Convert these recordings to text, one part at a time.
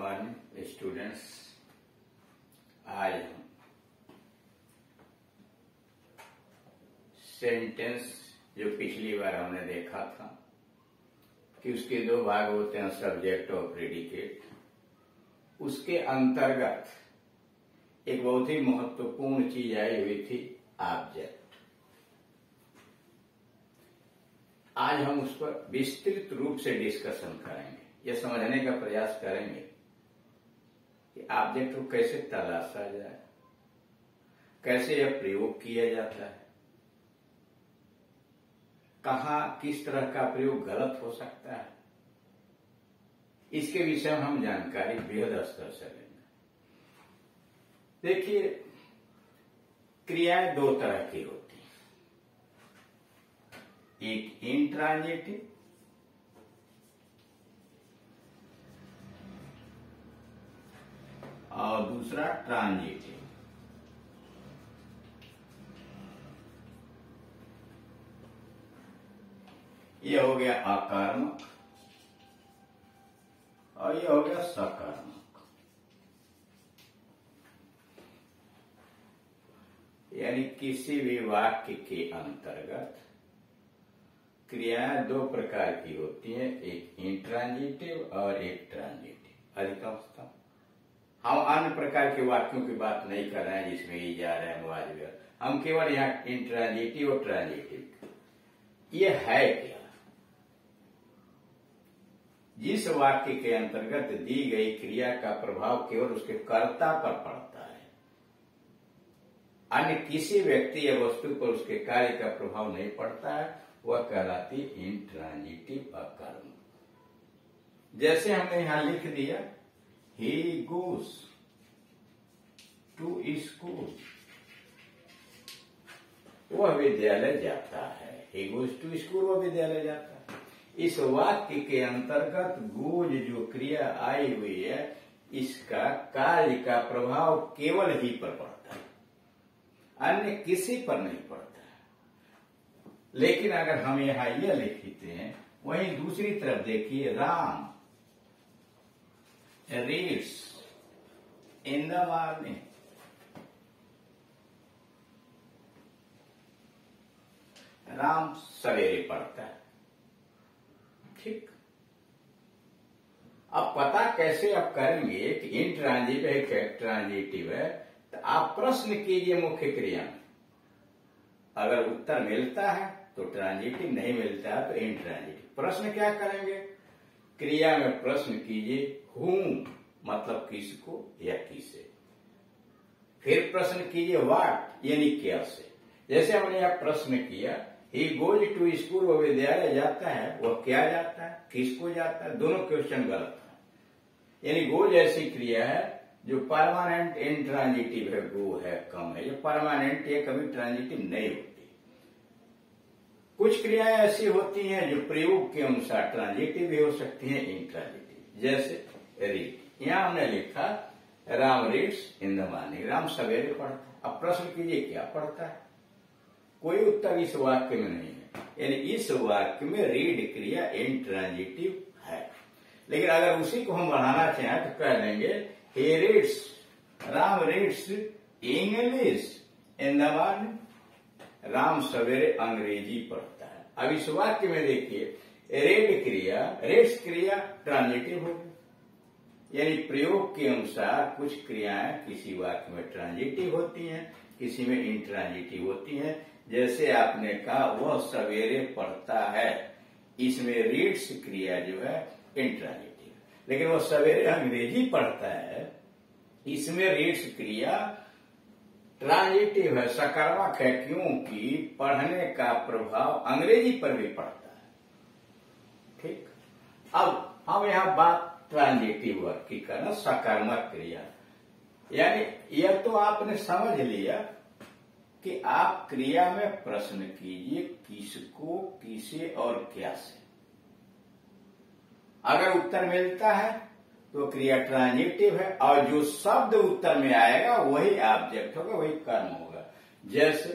Morning students. आज हम sentence जो पिछली बार हमने देखा था कि उसके दो भाग होते हैं, सब्जेक्ट और प्रेडिकेट। उसके अंतर्गत एक बहुत ही महत्वपूर्ण चीज आई हुई थी, ऑब्जेक्ट। आज हम उस पर विस्तृत रूप से डिस्कशन करेंगे, यह समझने का प्रयास करेंगे कि ऑब्जेक्ट को कैसे तलाशा जाए, कैसे यह प्रयोग किया जाता है, कहाँ किस तरह का प्रयोग गलत हो सकता है, इसके विषय में हम जानकारी बृहद स्तर से लेंगे। देखिए, क्रियाएं दो तरह की होती हैं, एक इंट्रांजिटिव और दूसरा ट्रांजिटिव। यह हो गया अकर्मक और यह हो गया सकर्मक। यानी किसी भी वाक्य के अंतर्गत क्रियाएं दो प्रकार की होती हैं, एक इंट्रांजिटिव और एक ट्रांजिटिव। अधिकांशतः हम अन्य प्रकार के वाक्यों की बात नहीं कर रहे हैं जिसमें ये जा रहे हैं मुआवजा, हम केवल यहाँ इंट्रांजिटिव और ट्रांजिटिव। ये है क्या? जिस वाक्य के अंतर्गत दी गई क्रिया का प्रभाव केवल उसके कर्ता पर पड़ता है, अन्य किसी व्यक्ति या वस्तु पर उसके कार्य का प्रभाव नहीं पड़ता है, वह कहलाती इंट्रांजिटिव अकर्म। जैसे हमने यहां लिख दिया, he goes to school, वह विद्यालय जाता है। he goes to school, वह विद्यालय जाता है। इस वाक्य के अंतर्गत गोज जो क्रिया आई हुई है, इसका कार्य का प्रभाव केवल ही पर पड़ता है, अन्य किसी पर नहीं पड़ता है। लेकिन अगर हम यहां यह लिखते हैं, वहीं दूसरी तरफ देखिए, Ram reads in the morning, Ram सवेरे पढ़ता है। ठीक, अब पता कैसे आप करेंगे कि इंट्रांजिटिव है कि ट्रांजिटिव है? तो आप प्रश्न कीजिए मुख्य क्रिया में, अगर उत्तर मिलता है तो ट्रांजिटिव, नहीं मिलता है तो इंट्रांजिटिव। प्रश्न क्या करेंगे? क्रिया में प्रश्न कीजिए, whom मतलब किसको या किसे। फिर प्रश्न कीजिए व्हाट यानी क्या से। जैसे हमने यह प्रश्न किया, he goes to school, वो विद्यालय जाता है, वह क्या जाता है, किसको जाता है, दोनों क्वेश्चन गलत है। यानी गोज ऐसी क्रिया है जो परमानेंट इंट्रांजिटिव है, गो है, कम है, ये परमानेंट, ये कभी ट्रांजिटिव नहीं होती। कुछ क्रियाएं ऐसी होती हैं जो प्रयोग के अनुसार ट्रांजिटिव भी हो सकती हैं, इंट्रांजिटिव। जैसे रीड, यहां हमने लिखा Ram reads in the morning, Ram सवेरे पढ़ता है। अब प्रश्न कीजिए क्या पढ़ता है? कोई उत्तर इस वाक्य में नहीं है, यानी इस वाक्य में रीड क्रिया इंट्रांजिटिव है। लेकिन अगर उसी को हम बढ़ाना चाहें तो कह देंगे he reads, Ram reads English in the morning, Ram सवेरे अंग्रेजी पढ़ता है। अब इस वाक्य में देखिए, रीड्स क्रिया ट्रांजिटिव होगी, यानी प्रयोग के अनुसार कुछ क्रियाएं किसी वाक्य में ट्रांजिटिव होती हैं, किसी में इंट्रांजिटिव होती हैं। जैसे आपने कहा वह सवेरे पढ़ता है, इसमें रीड्स क्रिया जो है इंट्रांजिटिव। लेकिन वह सवेरे अंग्रेजी पढ़ता है, इसमें रीड्स क्रिया ट्रांजिटिव है, सकारात्मक है, क्योंकि पढ़ने का प्रभाव अंग्रेजी पर भी पड़ता है। ठीक, अब हम यहां बात ट्रांजिटिव वर्ग की करना, सकारात्मक क्रिया। यानी यह तो आपने समझ लिया कि आप क्रिया में प्रश्न कीजिए किसको, किसे और क्या से। अगर उत्तर मिलता है तो क्रिया ट्रांजिटिव है, और जो शब्द उत्तर में आएगा वही ऑब्जेक्ट होगा, वही कर्म होगा। जैसे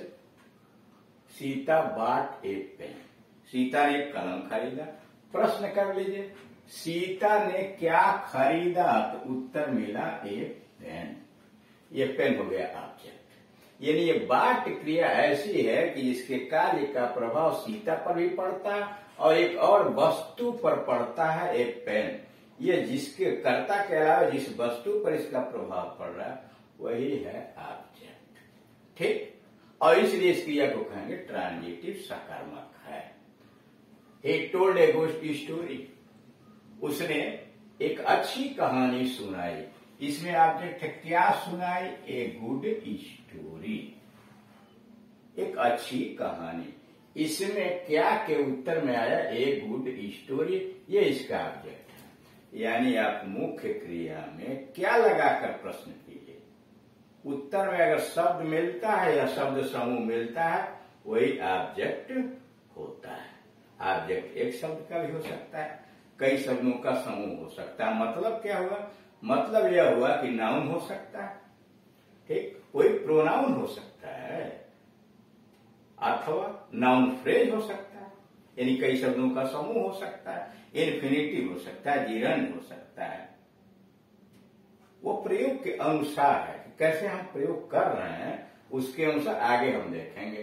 Sita bought a pen, Sita ने एक कलम खरीदा। प्रश्न कर लीजिए सीता ने क्या खरीदा, तो उत्तर मिला एक पेन। ये पेन हो गया ऑब्जेक्ट। यानी ये बाट क्रिया ऐसी है कि जिसके कार्य का प्रभाव सीता पर भी पड़ता है और एक और वस्तु पर पड़ता है, एक पेन। ये जिसके कर्ता के अलावा जिस वस्तु पर इसका प्रभाव पड़ रहा है वही है ऑब्जेक्ट। ठीक, और इसलिए इस क्रिया को कहेंगे ट्रांजिटिव सकारात्मक है। He told a ghost story। उसने एक अच्छी कहानी सुनाई। इसमें ऑब्जेक्ट क्या सुनाई, ए गुड स्टोरी, एक अच्छी कहानी। इसमें क्या के उत्तर में आया ए गुड स्टोरी, ये इसका ऑब्जेक्ट है। यानी आप मुख्य क्रिया में क्या लगाकर प्रश्न कीजिए, उत्तर में अगर शब्द मिलता है या शब्द समूह मिलता है वही ऑब्जेक्ट होता है। ऑब्जेक्ट एक शब्द का भी हो सकता है, कई शब्दों का समूह हो सकता है। मतलब क्या हुआ, मतलब यह हुआ कि नाउन हो सकता है, ठीक, कोई प्रोनाउन हो सकता है, अथवा नाउन फ्रेज हो सकता है, यानी कई शब्दों का समूह हो सकता है, इन्फिनिटिव हो सकता है, जिरंड हो सकता है। वो प्रयोग के अनुसार है, कैसे हम प्रयोग कर रहे हैं उसके अनुसार आगे हम देखेंगे।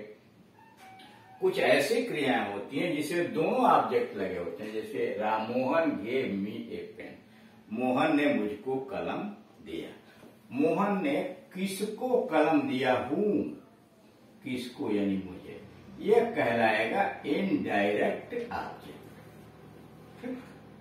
कुछ ऐसी क्रियाएं होती हैं जिसमें दोनों ऑब्जेक्ट लगे होते हैं। जैसे Rammohan gave me a pen, Mohan ने मुझको कलम दिया। मोहन ने किसको कलम दिया, हूं, किसको यानी मुझे, यह कहलाएगा इनडायरेक्ट ऑब्जेक्ट।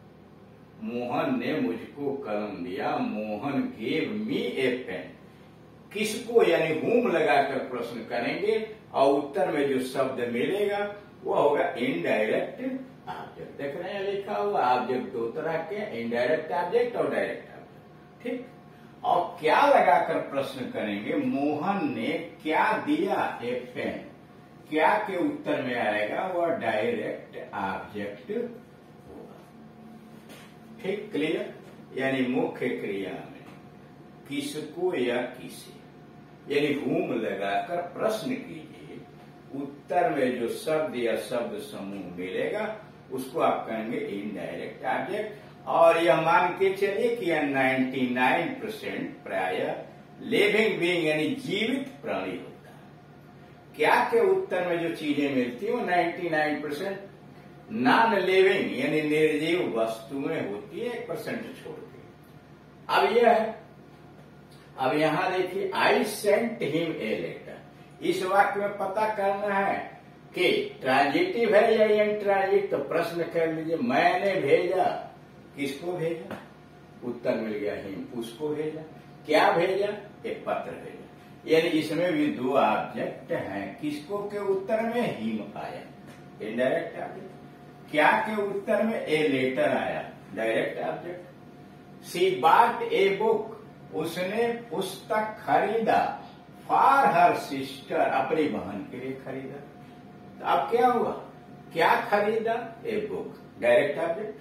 मोहन ने मुझको कलम दिया, Mohan gave me a pen, किसको यानी हुम लगाकर प्रश्न करेंगे और उत्तर में जो शब्द मिलेगा वो होगा इनडायरेक्ट ऑब्जेक्ट। देख रहे हैं लिखा हुआ ऑब्जेक्ट दो तरह के, इनडायरेक्ट ऑब्जेक्ट और डायरेक्ट ऑब्जेक्ट। ठीक, और क्या लगाकर प्रश्न करेंगे, मोहन ने क्या दिया, ए पेन, क्या के उत्तर में आएगा वह डायरेक्ट ऑब्जेक्ट होगा। ठीक, क्लियर। यानी मुख्य क्रिया में किसको या किसे यानी हुम लगाकर प्रश्न कीजिए, उत्तर में जो शब्द या शब्द समूह मिलेगा उसको आप कहेंगे इनडायरेक्ट ऑब्जेक्ट। और यह मान के चलिए कि 99% प्राय लिविंग बीइंग यानी जीवित प्राणी होता है। क्या के उत्तर में जो चीजें मिलती है वो 99% नॉन लिविंग यानी निर्जीव वस्तुएं होती है, 1% छोड़ के। अब यह है, अब यहां देखिए I sent him a letter. इस वाक्य में पता करना है कि ट्रांजिटिव है या इंट्रांजिटिव, तो प्रश्न कर लीजिए मैंने भेजा, किसको भेजा, उत्तर मिल गया हिम, उसको भेजा। क्या भेजा, एक पत्र भेजा। यानी इसमें भी दो ऑब्जेक्ट हैं, किसको के उत्तर में हिम आया, इनडायरेक्ट ऑब्जेक्ट। क्या के उत्तर में ए लेटर आया, direct object. She bought a book, उसने पुस्तक खरीदा, फॉर हर सिस्टर, अपनी बहन के लिए खरीदा। तो अब क्या हुआ, क्या खरीदा, ए बुक, डायरेक्ट ऑब्जेक्ट।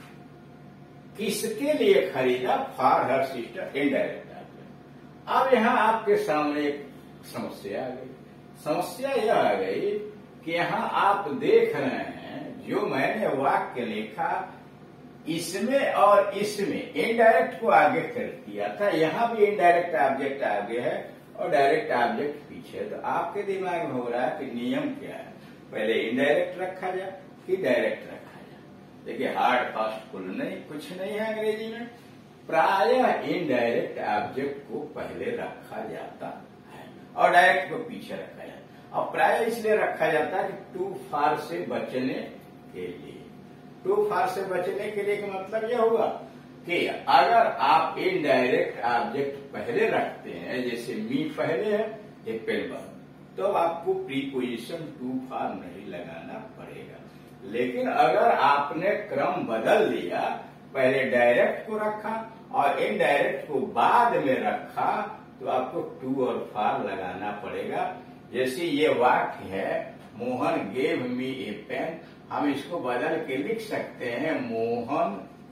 किसके लिए खरीदा, for her sister, indirect object. अब यहां आपके सामने एक समस्या आ गई। समस्या यह आ गई कि यहां आप देख रहे हैं जो मैंने वाक्य लिखा इसमें और इसमें इनडायरेक्ट को आगे कर दिया था, यहां भी इनडायरेक्ट ऑब्जेक्ट आगे है और डायरेक्ट ऑब्जेक्ट पीछे। तो आपके दिमाग में हो रहा है कि नियम क्या है, पहले इनडायरेक्ट रखा जाए कि डायरेक्ट रखा जाए। देखिए हार्ड फास्ट फुल नहीं, कुछ नहीं है अंग्रेजी में, प्रायः इनडायरेक्ट ऑब्जेक्ट को पहले रखा जाता है और डायरेक्ट को पीछे रखा जाता है। और प्रायः इसलिए रखा जाता है कि टू फार से बचने के लिए। टू फार से बचने के लिए का मतलब यह हुआ कि अगर आप इनडायरेक्ट ऑब्जेक्ट पहले रखते हैं, जैसे मी पहले है एक पेन बाद, तो आपको प्रीपोजिशन टू फार नहीं लगाना पड़ेगा। लेकिन अगर आपने क्रम बदल दिया, पहले डायरेक्ट को रखा और इनडायरेक्ट को बाद में रखा, तो आपको टू और फार लगाना पड़ेगा। जैसे ये वाक्य है Mohan gave me a pen, हम इसको बदल के लिख सकते हैं Mohan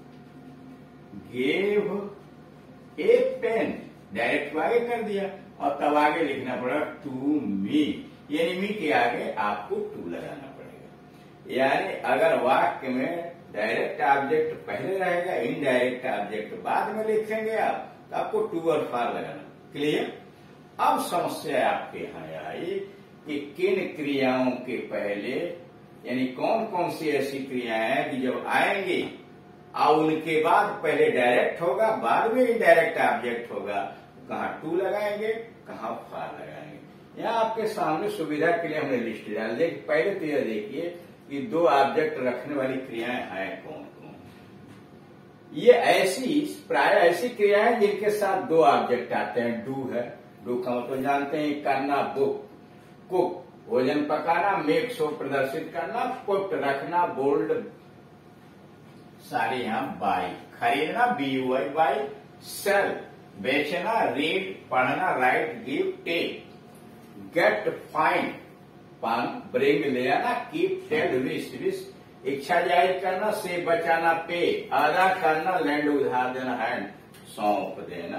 gave a pen, direct को आगे कर दिया और तब आगे लिखना पड़ा टू मी, यानी मी के आगे आपको टू लगाना पड़ेगा। यानी अगर वाक्य में डायरेक्ट ऑब्जेक्ट पहले रहेगा, इनडायरेक्ट ऑब्जेक्ट बाद में लिखेंगे आप, तो आपको टू और फॉर लगाना। क्लियर? अब समस्या आपके यहाँ आई कि किन क्रियाओं के पहले, यानी कौन कौन सी ऐसी क्रियाएं हैं कि जब आएंगी और उनके बाद पहले डायरेक्ट होगा, बाद में इनडायरेक्ट ऑब्जेक्ट होगा, कहाँ टू लगाएंगे, कहाँ फॉर लगाएंगे। यहाँ आपके सामने सुविधा के लिए हमने लिस्ट डाल दी। पहले तो यह देखिए कि दो ऑब्जेक्ट रखने वाली क्रियाएं हैं कौन कौन। ये ऐसी प्राय ऐसी क्रियाएं जिनके साथ दो ऑब्जेक्ट आते हैं। डू है, डू का मतलब जानते हैं करना, बुक, कुक भोजन पकाना, मेक शो प्रदर्शित करना, पुट रखना, बोल्ड सारी, यहाँ बाई खरीदना, BUY बाई, सेल बेचना, रीड पढ़ना, write give take, get find पान, ब्रिंग ले आना, कीप टेल विश विश इच्छा जाहिर करना, से बचाना, पे अदा करना, लैंड उधार देना, हैंड सौंप देना,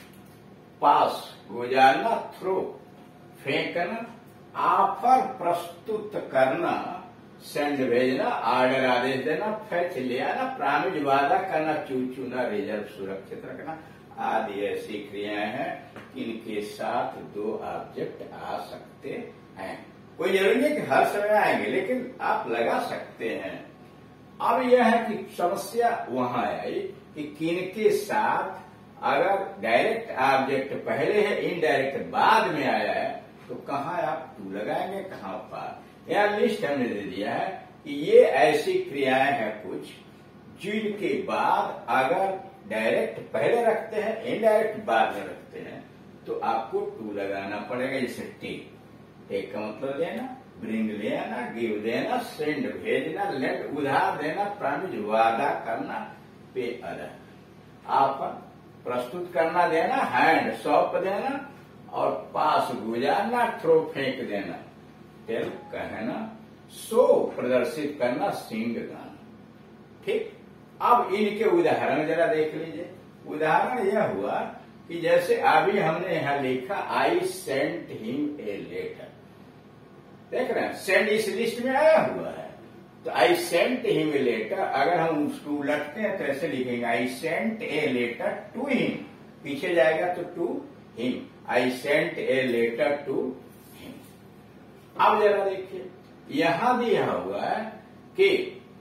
पास गुजारना, थ्रो फेंकना, ऑफर प्रस्तुत करना, सेंड भेजना, ऑर्डर आदेश देना, फेच ले आना, प्रॉमिस वादा करना, चूना रिजर्व सुरक्षित रखना आदि ऐसी क्रियाएं हैं इनके साथ दो ऑब्जेक्ट आ सकते हैं। कोई जरूरी नहीं कि हर समय आएंगे, लेकिन आप लगा सकते हैं। अब यह है कि समस्या वहां आई कि किनके साथ अगर डायरेक्ट ऑब्जेक्ट पहले है, इनडायरेक्ट बाद में आया है, तो कहाँ आप टू लगाएंगे, कहाँ फॉर। यह लिस्ट हमने दे दिया है कि ये ऐसी क्रियाएं हैं कुछ जिनके बाद अगर डायरेक्ट पहले रखते हैं, इनडायरेक्ट बाद में रखते हैं, तो आपको टू लगाना पड़ेगा। जैसे टेक का मतलब देना, ब्रिंग ले आना, गिव देना, सेंड भेजना, लेट उधार देना, प्रॉमिस वादा करना, पे अदा, आप प्रस्तुत करना देना, हैंड सौंप देना, और पास गुजारना, थ्रो फेंक देना, टेल कहना, शो प्रदर्शित करना, सिंग गाना। ठीक, अब इनके उदाहरण जरा देख लीजिए। उदाहरण यह हुआ कि जैसे अभी हमने यहां लिखा I sent him a letter, देख रहे हैं सेंड इस लिस्ट में आया हुआ है, तो I sent him a letter अगर हम उसको उलटते हैं तो ऐसे लिखेंगे I sent a letter to him, पीछे जाएगा तो to him, I sent a letter to him. अब जरा देखिए यहां भी यह हुआ है कि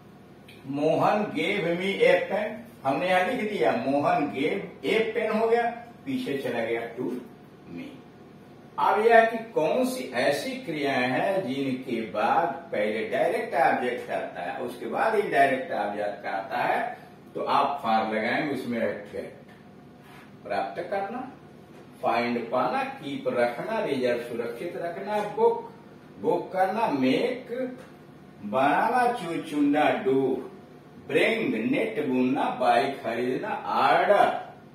Mohan gave me a pen, हमने यहां लिख दिया मोहन गेव ए पेन हो गया, पीछे चला गया टू मी। अब यह कि कौन सी ऐसी क्रियाएं हैं जिनके बाद पहले डायरेक्ट ऑब्जेक्ट आता है, उसके बाद इनडायरेक्ट ऑब्जेक्ट आता है, तो आप फॉर लगाएंगे। उसमें गेट प्राप्त करना, फाइंड पाना, कीप रखना, रिजर्व सुरक्षित रखना, बुक करना, मेक बनाना, चुनना, डू, ब्रिंग नेट बुनना, बाई खरीदना, ऑर्डर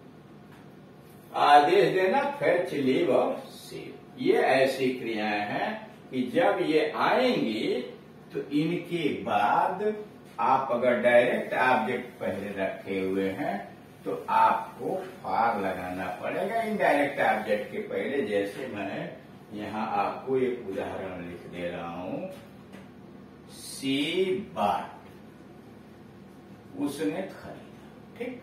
आदेश देना, फेच लीव और सेव। ये ऐसी क्रियाएं हैं कि जब ये आएंगी तो इनके बाद आप अगर डायरेक्ट ऑब्जेक्ट पहले रखे हुए हैं तो आपको फॉर लगाना पड़ेगा इनडायरेक्ट ऑब्जेक्ट के पहले। जैसे मैं यहां आपको एक उदाहरण लिख दे रहा हूं, सी बाट, उसने खरीदा। ठीक,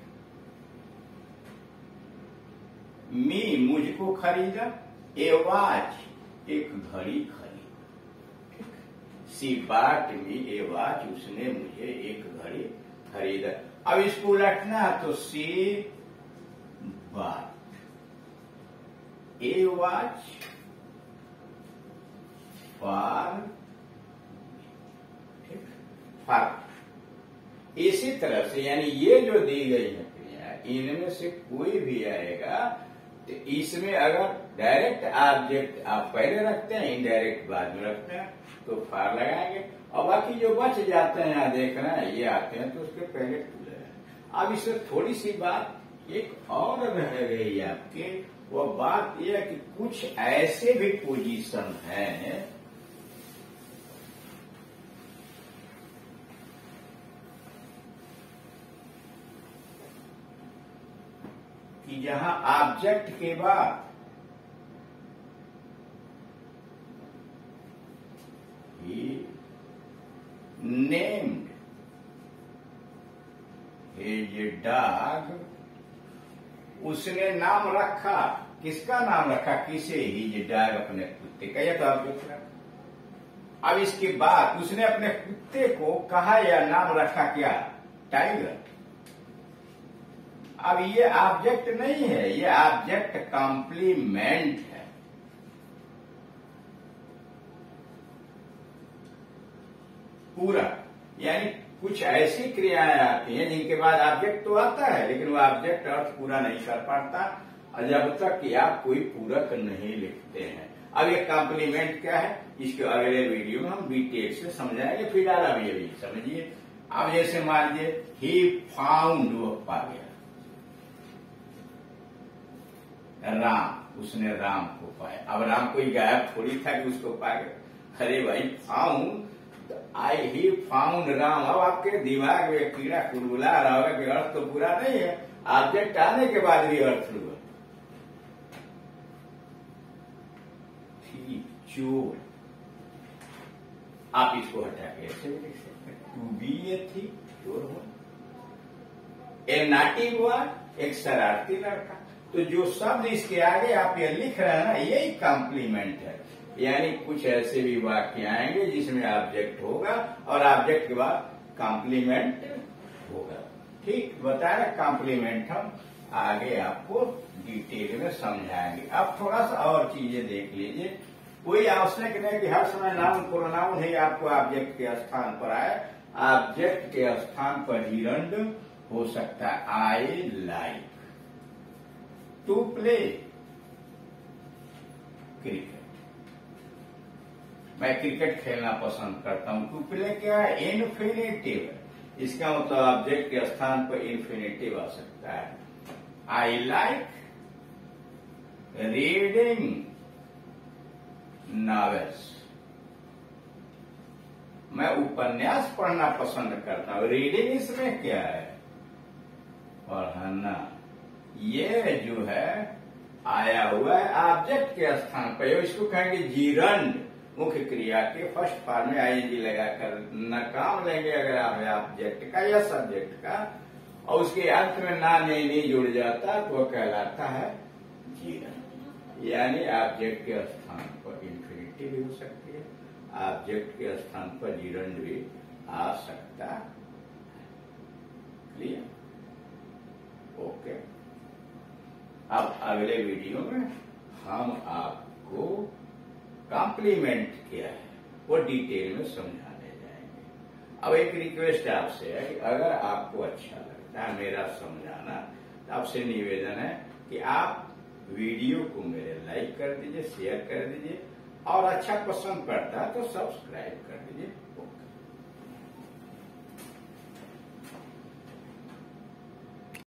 मी मुझको खरीदा, ए वॉच एक घड़ी खरीदी। ठीक, सी बाट मी ए वॉच, उसने मुझे एक घड़ी खरीदा। अब इसको उलटना तो she bought a watch for, ठीक, फॉर। इसी तरह से यानी ये जो दी गई है क्रिया, इनमें से कोई भी आएगा तो इसमें अगर डायरेक्ट ऑब्जेक्ट आप पहले रखते हैं, इनडायरेक्ट बाद में रखते हैं, तो फॉर लगाएंगे। और बाकी जो बच जाते हैं यहाँ देख रहे हैं, ये आते हैं तो उसके पहले टू लगाएंगे। अब इसमें थोड़ी सी बात एक और रह गई आपके, वो बात यह है कि कुछ ऐसे भी पोजीशन हैं कि जहां ऑब्जेक्ट के बाद नेम्ड हिज डॉग, उसने नाम रखा, किसका नाम रखा, किसे, हिज डॉग, अपने कुत्ते का, यह तो ऑब्जेक्ट रखा। अब इसके बाद उसने अपने कुत्ते को कहा या नाम रखा क्या, टाइगर। अब ये ऑब्जेक्ट नहीं है, ये ऑब्जेक्ट कॉम्प्लीमेंट है। पूरा यानी कुछ ऐसी क्रियाएं आती हैं जिनके बाद ऑब्जेक्ट तो आता है, लेकिन वो ऑब्जेक्ट अर्थ पूरा नहीं कर पाता जब तक कि आप कोई पूरक नहीं लिखते हैं। अब ये कॉम्प्लीमेंट क्या है, इसके अगले वीडियो में हम डिटेल से समझाएंगे, फिर डाला भी अभी समझिए। अब जैसे मान लीजिए ही फाउंड, वो पा गया, राम, उसने राम को पाया। अब राम कोई गायब थोड़ी था कि उसको पाया। अरे भाई found, I he found Ram. अब आपके दिमाग में कीड़ा कुलबुला रहा होगा कि अर्थ तो पूरा नहीं है, ऑब्जेक्ट आने के बाद भी अर्थ हुआ। चोर, आप इसको हटा के ऐसे भी लिख सकते हैं, टू बी ए थी, चोर हुआ। ए नाटी हुआ, एक शरारती लड़का। तो जो शब्द इसके आगे आप ये लिख रहे हैं ना, यही कॉम्प्लीमेंट है। यानी कुछ ऐसे भी वाक्य आएंगे जिसमें ऑब्जेक्ट होगा और ऑब्जेक्ट के बाद कॉम्प्लीमेंट होगा। ठीक बताया, कॉम्प्लीमेंट हम आगे आपको डिटेल में समझाएंगे। अब थोड़ा सा और चीजें देख लीजिए। कोई आवश्यक नहीं कि हर समय नाउन प्रोनाउन ही आपको ऑब्जेक्ट के स्थान पर आए। ऑब्जेक्ट के स्थान पर हिरंड हो सकता है। I like to play cricket, मैं क्रिकेट खेलना पसंद करता हूं। टू प्ले क्या है, इन्फिनिटिव है, इसका मतलब ऑब्जेक्ट के स्थान पर इन्फिनिटिव आ सकता है। आई लाइक रीडिंग नॉवेल्स, मैं उपन्यास पढ़ना पसंद करता हूं। रीडिंग इसमें क्या है, पढ़ना। ये जो है आया हुआ है ऑब्जेक्ट के स्थान पर, इसको कहेंगे जीरंड। मुख्य क्रिया के फर्स्ट फॉर्म में आईएनजी लगाकर न काम लेंगे अगर आप ऑब्जेक्ट का या सब्जेक्ट का, और उसके अंत में ना नहीं जुड़ जाता तो वह कहलाता है जीरंड। यानी ऑब्जेक्ट के स्थान पर इन्फिनिटी भी हो सकती है, ऑब्जेक्ट के स्थान पर जीरंड भी आ सकता है। Clear, okay. अब अगले वीडियो में हम आपको कॉम्प्लीमेंट क्या है वो डिटेल में समझाने जाएंगे। अब एक रिक्वेस्ट आपसे है कि अगर आपको अच्छा लगता है मेरा समझाना, तो आपसे निवेदन है कि आप वीडियो को मेरे लाइक कर दीजिए, शेयर कर दीजिए, और अच्छा पसंद पड़ता है तो सब्सक्राइब कर दीजिए।